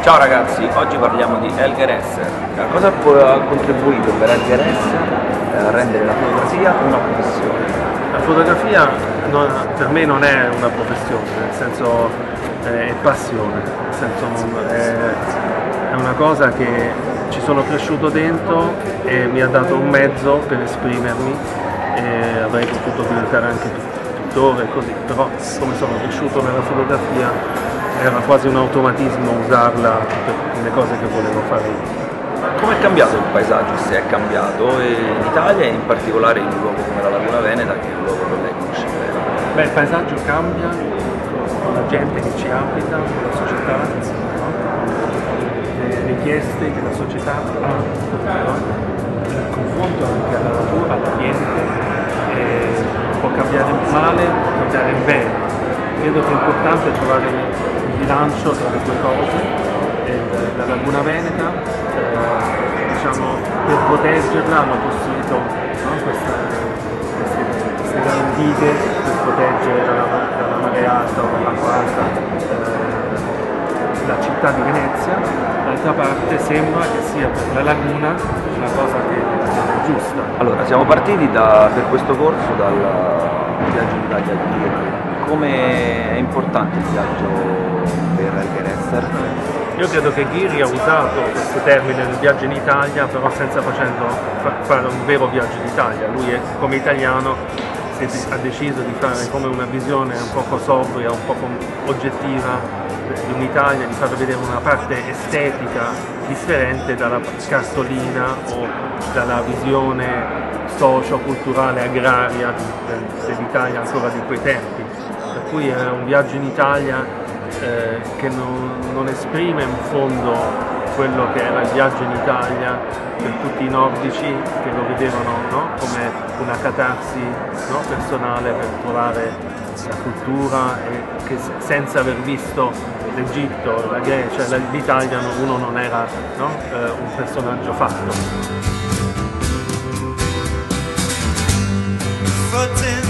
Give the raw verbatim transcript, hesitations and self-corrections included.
Ciao ragazzi, oggi parliamo di Elger Esser. Cosa ha contribuito per Elger Esser a rendere la fotografia una professione? La fotografia non, per me non è una professione, nel senso eh, è passione, nel senso non, è, è una cosa che ci sono cresciuto dentro e mi ha dato un mezzo per esprimermi e avrei potuto diventare anche pittore così, però come sono cresciuto nella fotografia era quasi un automatismo usarla per le cose che volevo fare io. Come è cambiato il paesaggio, se è cambiato, in Italia e in particolare in un luogo come la Laguna Veneta, che è un luogo che lei conosce bene? Beh, il paesaggio cambia con la gente che ci abita, con la società, no? Le richieste che la società ha, no? Il confronto anche alla natura, all'ambiente, può cambiare in male, può cambiare in bene. Credo che è importante trovare un bilancio tra le due cose. La Laguna Veneta, eh, diciamo, per proteggerla hanno costruito, no, questa, queste, queste grandi dighe per proteggere dalla, dalla marea alta o dall'acqua alta eh, la città di Venezia. D'altra parte sembra che sia per la laguna una cosa che è giusta. Allora, siamo partiti da, per questo corso dal viaggio in Italia di Ghirri. Come è importante il viaggio per Elger Esser? Io credo che Ghirri ha usato questo termine del viaggio in Italia, però senza facendo, fare un vero viaggio in Italia. Lui è, come italiano ha deciso di fare come una visione un poco sobria, un poco oggettiva di un'Italia, di far vedere una parte estetica differente dalla cartolina o dalla visione socio-culturale agraria dell'Italia ancora di quei tempi. Per cui è un viaggio in Italia eh, che non, non esprime in fondo quello che era il viaggio in Italia per tutti i nordici che lo vedevano, no? Come una catarsi, no? personale per trovare la cultura e che senza aver visto l'Egitto, la Grecia, l'Italia uno non era, no? eh, un personaggio fatto.